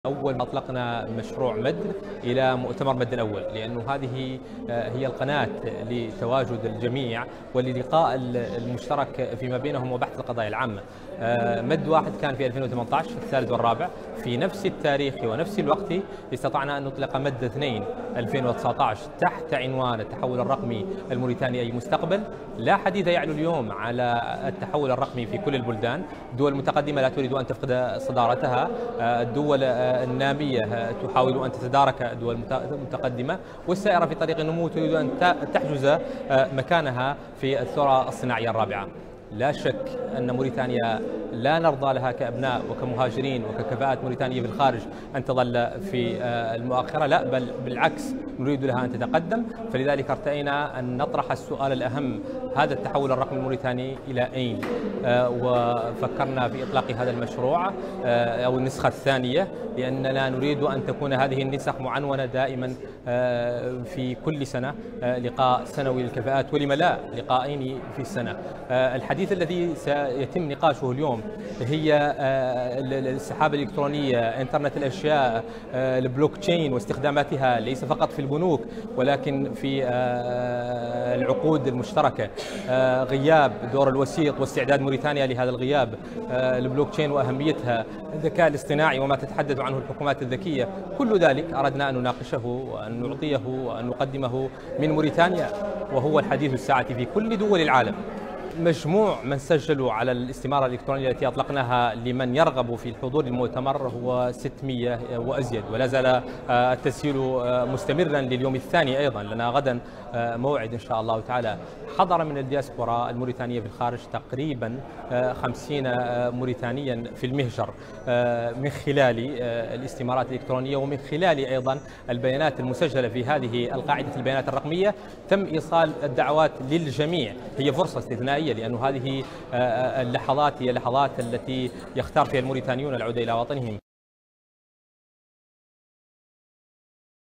أول ما أطلقنا مشروع مد إلى مؤتمر مد الأول، لأنه هذه هي القناة لتواجد الجميع وللقاء المشترك فيما بينهم وبحث القضايا العامة. مد واحد كان في 2018 الثالث والرابع، في نفس التاريخ ونفس الوقت استطعنا أن نطلق مد 2 2019 تحت عنوان التحول الرقمي الموريتاني أي مستقبل. لا حديث يعلو اليوم على التحول الرقمي في كل البلدان، الدول المتقدمة لا تريد أن تفقد صدارتها، الدول النامية تحاول أن تتدارك الدول المتقدمة، والسائرة في طريق النمو تريد أن تحجز مكانها في الثورة الصناعية الرابعة. لا شك أن موريتانيا لا نرضى لها كأبناء وكمهاجرين وككفاءات موريتانية في الخارج أن تظل في المؤخرة، لا بل بالعكس نريد لها أن تتقدم. فلذلك ارتئينا أن نطرح السؤال الأهم: هذا التحول الرقمي الموريتاني إلى أين؟ وفكرنا في إطلاق هذا المشروع أو النسخة الثانية، لأننا نريد أن تكون هذه النسخ معنونة دائما في كل سنة، لقاء سنوي للكفاءات، ولم لا لقاءين في السنة. الحديث الذي سيتم نقاشه اليوم هي السحابة الإلكترونية، إنترنت الأشياء، البلوك تشين واستخداماتها ليس فقط في البنوك ولكن في العقود المشتركة، غياب دور الوسيط واستعداد موريتانيا لهذا الغياب، البلوك تشين وأهميتها، الذكاء الاصطناعي وما تتحدث عنه الحكومات الذكية. كل ذلك أردنا أن نناقشه وأن نعطيه وأن نقدمه من موريتانيا، وهو الحديث الساعة في كل دول العالم. مجموع من سجلوا على الاستمارة الإلكترونية التي أطلقناها لمن يرغب في الحضور للمؤتمر هو 600 وأزيد، ولا زال التسجيل مستمرا لليوم الثاني. أيضا لنا غدا موعد إن شاء الله تعالى. حضر من الدياسبورا الموريتانية في الخارج تقريبا 50 موريتانيا في المهجر، من خلال الاستمارات الإلكترونية ومن خلال أيضا البيانات المسجلة في هذه القاعدة البيانات الرقمية. تم إيصال الدعوات للجميع. هي فرصة استثنائية، لأن هذه اللحظات هي لحظات التي يختار فيها الموريتانيون العودة إلى وطنهم.